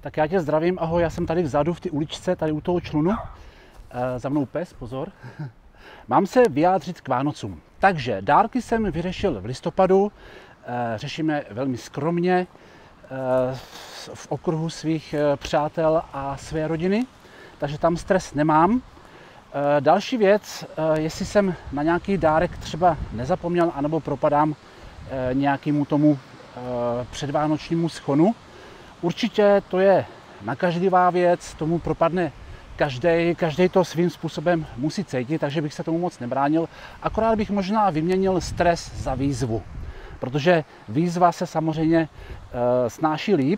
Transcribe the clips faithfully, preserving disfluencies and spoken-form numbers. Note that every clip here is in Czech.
Tak já tě zdravím, ahoj, já jsem tady vzadu v té uličce, tady u toho člunu. E, za mnou pes, pozor. Mám se vyjádřit k Vánocům. Takže dárky jsem vyřešil v listopadu, e, řešíme velmi skromně e, v okruhu svých přátel a své rodiny, takže tam stres nemám. E, další věc, e, jestli jsem na nějaký dárek třeba nezapomněl, anebo propadám e, nějakému tomu e, předvánočnímu schonu. Určitě to je nakažlivá věc, tomu propadne každý, každý to svým způsobem musí cítit, takže bych se tomu moc nebránil. Akorát bych možná vyměnil stres za výzvu, protože výzva se samozřejmě e, snáší líp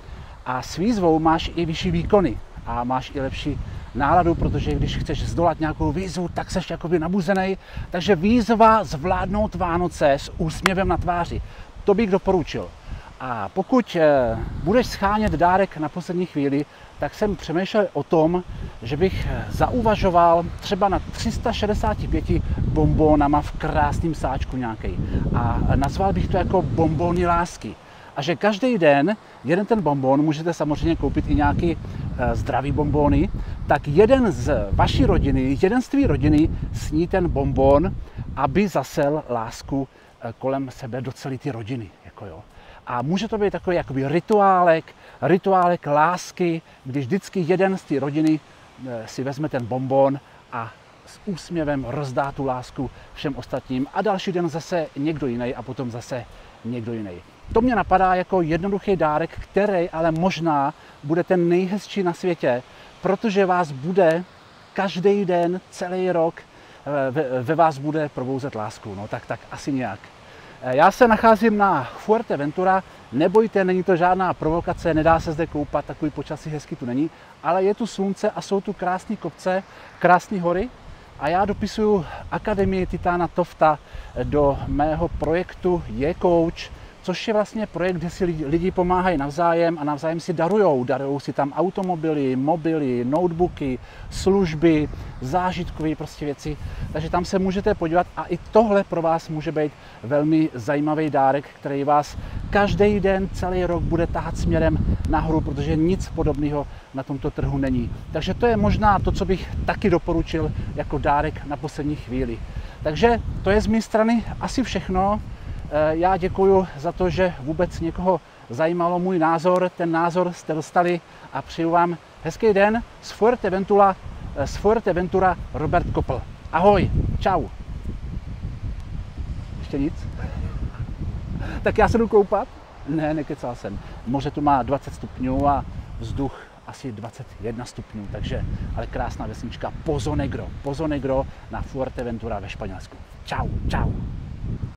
a s výzvou máš i vyšší výkony a máš i lepší náladu, protože když chceš zdolat nějakou výzvu, tak seš jakoby nabuzený. Takže výzva zvládnout Vánoce s úsměvem na tváři, to bych doporučil. A pokud budeš schánět dárek na poslední chvíli, tak jsem přemýšlel o tom, že bych zauvažoval třeba na tři sta šedesát pět bonbónama v krásném sáčku nějaký. A nazval bych to jako bonbóny lásky. A že každý den jeden ten bonbon, můžete samozřejmě koupit i nějaký zdravý bonbóny, tak jeden z vaší rodiny, jeden z tvý rodiny sní ten bonbon, aby zasel lásku kolem sebe do celé ty rodiny. Jako jo. A může to být takový jakoby rituálek, rituálek lásky, když vždycky jeden z té rodiny si vezme ten bonbon a s úsměvem rozdá tu lásku všem ostatním a další den zase někdo jiný a potom zase někdo jiný. To mě napadá jako jednoduchý dárek, který ale možná bude ten nejhezčí na světě, protože vás bude každý den, celý rok ve, ve vás bude probouzet lásku. No tak, tak asi nějak. Já se nacházím na Fuerteventura, nebojte, není to žádná provokace, nedá se zde koupat, takový počasí hezky tu není, ale je tu slunce a jsou tu krásné kopce, krásné hory a já dopisuju Akademii Titána Tofta do mého projektu Je-Coach, což je vlastně projekt, kde si lidi pomáhají navzájem a navzájem si darujou. Darujou si tam automobily, mobily, notebooky, služby, zážitkové prostě věci. Takže tam se můžete podívat a i tohle pro vás může být velmi zajímavý dárek, který vás každý den, celý rok bude tahat směrem nahoru, protože nic podobného na tomto trhu není. Takže to je možná to, co bych taky doporučil jako dárek na poslední chvíli. Takže to je z mé strany asi všechno. Já děkuji za to, že vůbec někoho zajímalo můj názor. Ten názor jste dostali a přeju vám hezký den. Z Fuerteventura, z Fuerteventura Robert Kopl. Ahoj, čau. Ještě nic? Tak já se jdu koupat? Ne, nekecal jsem. Moře tu má dvacet stupňů a vzduch asi dvacet jedna stupňů, takže ale krásná vesnička Pozo Negro. Pozo Negro na Fuerteventura ve Španělsku. Čau, čau.